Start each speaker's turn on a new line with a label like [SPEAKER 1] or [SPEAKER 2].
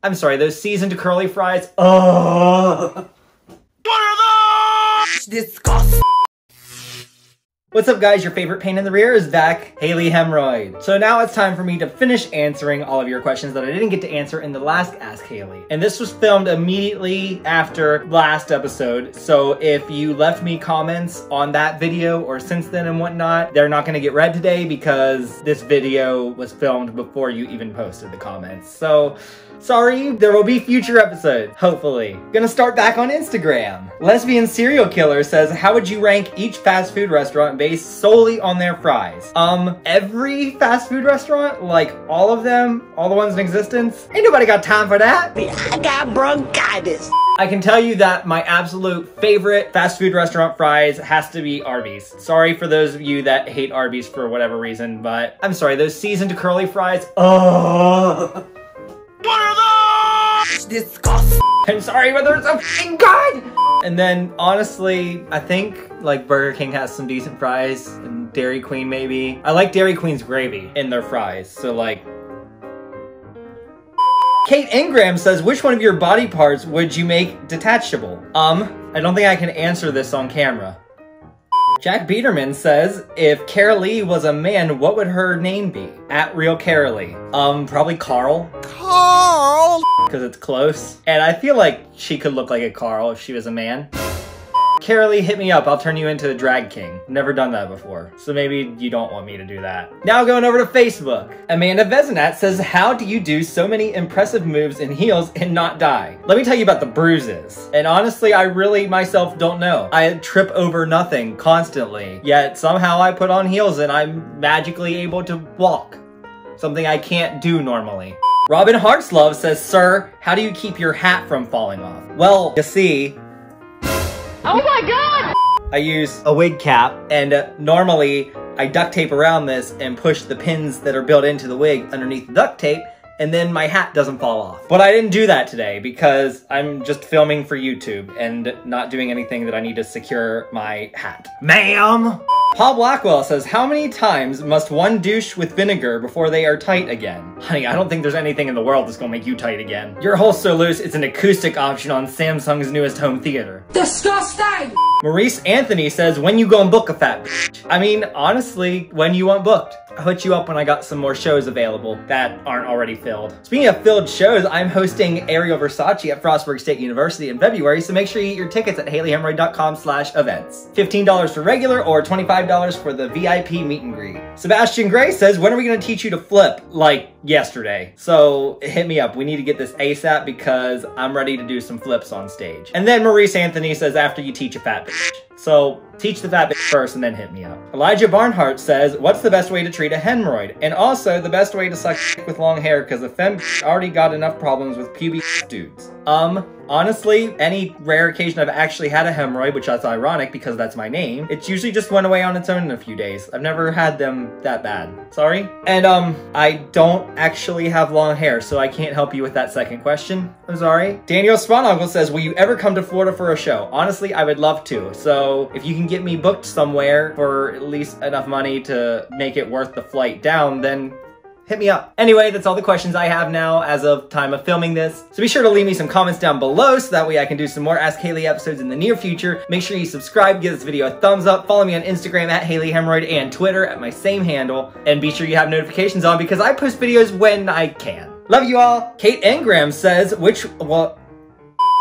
[SPEAKER 1] I'm sorry, those seasoned curly fries. Ugh.
[SPEAKER 2] What are those?
[SPEAKER 3] Disgusting.
[SPEAKER 1] What's up guys, your favorite pain in the rear is back, Haley Hemorrhoid. So now it's time for me to finish answering all of your questions that I didn't get to answer in the last Ask Haley. And this was filmed immediately after last episode, so if you left me comments on that video or since then and whatnot, they're not gonna get read today because this video was filmed before you even posted the comments. So, sorry, there will be future episodes, hopefully. Gonna start back on Instagram. Lesbian Serial Killer says, how would you rank each fast food restaurant based solely on their fries? Every fast food restaurant, like all of them, all the ones in existence, ain't nobody got time for that.
[SPEAKER 3] I got bronchitis.
[SPEAKER 1] I can tell you that my absolute favorite fast food restaurant fries has to be Arby's. Sorry for those of you that hate Arby's for whatever reason, but I'm sorry, those seasoned curly fries, ugh.
[SPEAKER 2] What are those?
[SPEAKER 3] Disgusting.
[SPEAKER 1] I'm sorry, but they're so f***ing good! And then, honestly, I think, like, Burger King has some decent fries, and Dairy Queen maybe. I like Dairy Queen's gravy in their fries, so like... Kate Ingram says, which one of your body parts would you make detachable? I don't think I can answer this on camera. Jack Biederman says, if Carolee was a man, what would her name be? At Real Carolee. Probably Carl.
[SPEAKER 3] Carl.
[SPEAKER 1] Because it's close. And I feel like she could look like a Carl if she was a man. Carolee, hit me up. I'll turn you into a drag king. Never done that before. So maybe you don't want me to do that. Now going over to Facebook. Amanda Vezinat says, how do you do so many impressive moves in heels and not die? Let me tell you about the bruises. And honestly, I really myself don't know. I trip over nothing constantly. Yet somehow I put on heels and I'm magically able to walk. Something I can't do normally. Robin Heartslove says, sir, how do you keep your hat from falling off? Well, you see,
[SPEAKER 4] oh my god!
[SPEAKER 1] I use a wig cap, and normally I duct tape around this and push the pins that are built into the wig underneath the duct tape, and then my hat doesn't fall off. But I didn't do that today because I'm just filming for YouTube and not doing anything that I need to secure my hat. Ma'am! Paul Blackwell says, how many times must one douche with vinegar before they are tight again? Honey, I don't think there's anything in the world that's gonna make you tight again. Your Hole So Loose is an acoustic option on Samsung's newest home theater.
[SPEAKER 4] Disgusting!
[SPEAKER 1] Maurice Anthony says, when you gonna book a fat bitch? I mean, honestly, when you want booked. I'll hit you up when I got some more shows available that aren't already filled. Speaking of filled shows, I'm hosting Ariel Versace at Frostburg State University in February, so make sure you get your tickets at haleyhemorrhoid.com/events. $15 for regular or $25 for the VIP meet and greet. Sebastian Gray says, when are we gonna teach you to flip? Like yesterday. So hit me up. We need to get this ASAP because I'm ready to do some flips on stage. And then Maurice Anthony says, after you teach a fat bitch. So teach the fat bitch first and then hit me up. Elijah Barnhart says, what's the best way to treat a hemorrhoid? And also the best way to suck with long hair because the femme already got enough problems with pubic dudes. Honestly, any rare occasion I've actually had a hemorrhoid, which that's ironic because that's my name, it's usually just went away on its own in a few days. I've never had them that bad. Sorry. And I don't actually have long hair, so I can't help you with that second question. I'm sorry. Daniel Spanogel says, will you ever come to Florida for a show? Honestly, I would love to. So if you can get me booked somewhere for at least enough money to make it worth the flight down, then hit me up. Anyway, that's all the questions I have now as of time of filming this. So be sure to leave me some comments down below so that way I can do some more Ask Haley episodes in the near future. Make sure you subscribe, give this video a thumbs up, follow me on Instagram at Haley Hemorrhoid and Twitter at my same handle, and be sure you have notifications on because I post videos when I can. Love you all. Kate Ingram says, well,